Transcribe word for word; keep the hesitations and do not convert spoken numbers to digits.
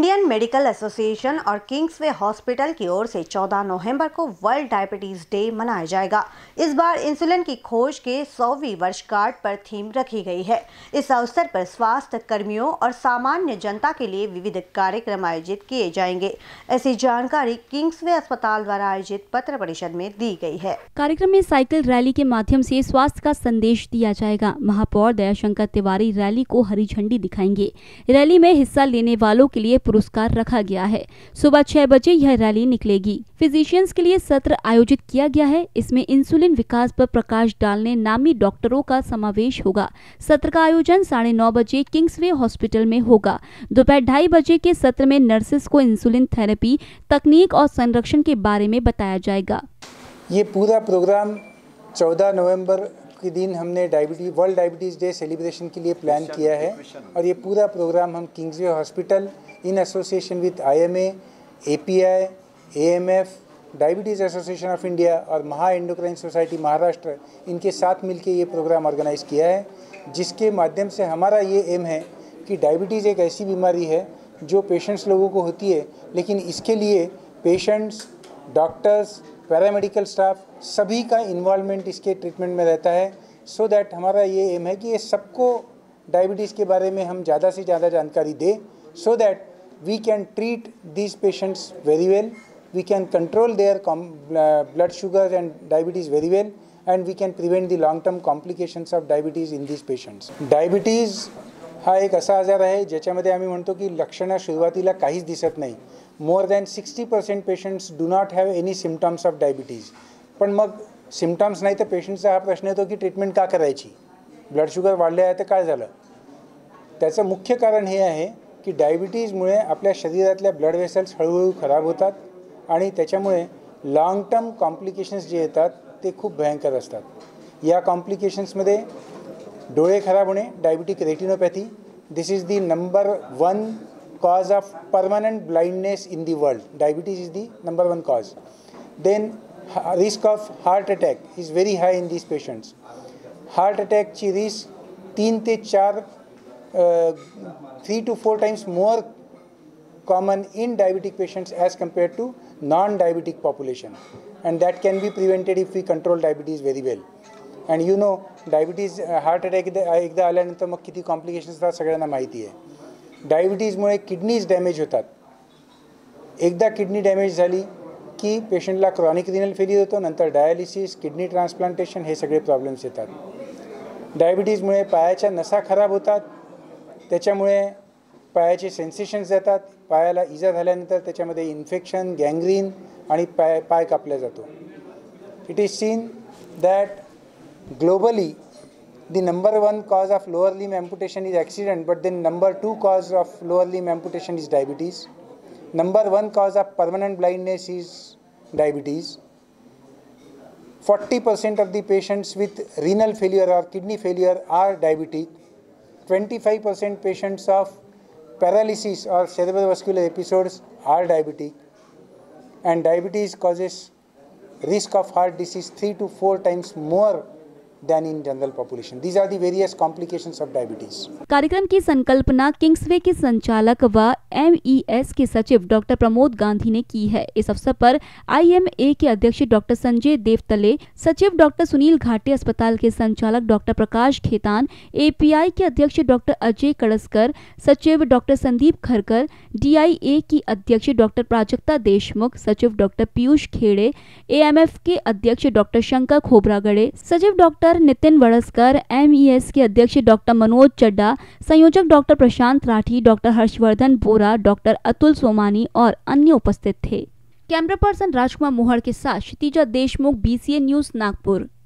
Indian medical association और Kingsway hospital की ओर से चौदह नवंबर को वर्ल्ड डायबिटीज डे मनाया जाएगा। इस बार इंसुलिन की खोज के सौवीं वर्षगांठ पर थीम रखी गई है। इस अवसर पर स्वास्थ्य कर्मियों और सामान्य जनता के लिए विविध कार्यक्रम आयोजित किए जाएंगे। ऐसी जानकारी किंग्सवे अस्पताल द्वारा आयोजित पत्र परिषद में दी गई है। कार्यक्रम में साइकिल रैली के माध्यम से स्वास्थ्य का संदेश दिया जाएगा। महापौर दयाशंकर तिवारी रैली को हरी झंडी दिखाएंगे। रैली में हिस्सा लेने वालों के लिए पुरस्कार रखा गया है। सुबह छह बजे यह रैली निकलेगी। फिजिशियंस के लिए सत्र आयोजित किया गया है। इसमें इंसुलिन विकास पर प्रकाश डालने नामी डॉक्टरों का समावेश होगा। सत्र का आयोजन साढ़े नौ बजे किंग्सवे हॉस्पिटल में होगा। दोपहर ढाई बजे के सत्र में नर्सेस को इंसुलिन थेरेपी तकनीक और संरक्षण के बारे में बताया जाएगा। ये पूरा प्रोग्राम चौदह नवंबर के दिन हमने diabetes world diabetes day celebration के लिए प्लान किया है और ये पूरा प्रोग्राम हम Kingsway hospital in association with I M A, A P I, A M F, diabetes association of India और महा एंडोक्राइन सोसाइटी महाराष्ट्र इनके साथ मिलके ये प्रोग्राम ऑर्गेनाइज किया है, जिसके माध्यम से हमारा ये एम है कि डायबिटीज़ एक ऐसी बीमारी है जो पेशेंट्स लोगों को होती है, लेकिन इसके लिए पेशेंट्स, डॉक्टर्स, पैरामेडिकल स्टाफ सभी का इन्वॉल्वमेंट इसके ट्रीटमेंट में रहता है। सो so दैट हमारा ये एम है कि ये सबको डायबिटीज़ के बारे में हम ज़्यादा से ज़्यादा जानकारी दें, so that we can treat these patients very well, we can control their blood sugar and diabetes very well, and we can prevent the long term complications of diabetes in these patients. Diabetes हा एक असा आजार आहे ज्याच्यामध्ये आम्ही म्हणतो की लक्षणं सुरुवातीला काहीच दिसत नाही. More than sixty percent patients do not have any symptoms of diabetes. पण मग सिम्टम्स नाही तर पेशंटचा हा प्रश्न येतो की ट्रीटमेंट का करायची, ब्लड शुगर वाढले आहे तर काय झालं. त्याचं मुख्य कारण हे आहे की डायबिटीजमुळे आपल्या शरीरातल्या ब्लड वेसल्स हळूहळू खराब होतात आणि त्याच्यामुळे लॉन्ग टर्म कॉम्प्लिकेशन्स जे येतात ते खूप भयंकर असतात. या कॉम्प्लिकेशन्समध्ये डोळे खराब होणे, diabetic retinopathy, this is the number one cause of permanent blindness in the world. Diabetes is the number one cause. Then risk of heart attack is very high in these patients. Heart attack ची risk तीन ते चार three to four times more common in diabetic patients as compared to non-diabetic population, and that can be prevented if we control diabetes very well. And you know diabetes heart attack एकदा आल्यानंतर मग किती complications असतात सगळ्यांना माहिती आहे. डायबिटीजमुळे kidneys damage होतात. एकदा kidney damage झाली की पेशंटला क्रॉनिक रिनल फेलियर होतो, नंतर डायलिसिस, किडनी ट्रान्सप्लांटेशन हे सगळे प्रॉब्लेम्स येतात. डायबिटीजमुळे पायाच्या नसा खराब होतात, त्याच्यामुळे पायाचे सेन्सेशन्स जातात. पायाला इजा झाल्यानंतर त्याच्यामध्ये इन्फेक्शन, गँग्रीन आणि पाय पाय कापला जातो. It is seen that globally the number one cause of lower limb amputation is accident, but then number two cause of lower limb amputation is diabetes. Number one cause of permanent blindness is diabetes. forty percent of the patients with renal failure or kidney failure are diabetic. twenty-five percent patients of paralysis or cerebrovascular episodes are diabetic. And diabetes causes risk of heart disease three to four times more than in general population. These are the various complications of diabetes. कार्यक्रम की संकल्पना Kingsway के संचालक व M E S के सचिव doctor Pramod Gandhi ने की है। इस अवसर पर आई एम ए के अध्यक्ष डॉक्टर संजय देवतले, सचिव डॉक्टर सुनील घाटे, अस्पताल के संचालक doctor Prakash Khetan, A P I के अध्यक्ष डॉक्टर अजय कड़स्कर, सचिव doctor Sandeep Kharkar, D I A की अध्यक्ष डॉक्टर प्राजक्ता देशमुख, सचिव doctor Piyush Khede, A M F के अध्यक्ष डॉक्टर शंकर खोबरागड़े, सचिव doctor Nitin Wadaskar, M E S के अध्यक्ष डॉक्टर मनोज चड्डा, संयोजक doctor Prashant Rathi, doctor Harshvardhan Bora, doctor Atul Somani और अन्य उपस्थित थे। कैमरा पर्सन राजकुमार मोहड़ के साथ Kshitija Deshmukh, B C N news, Nagpur.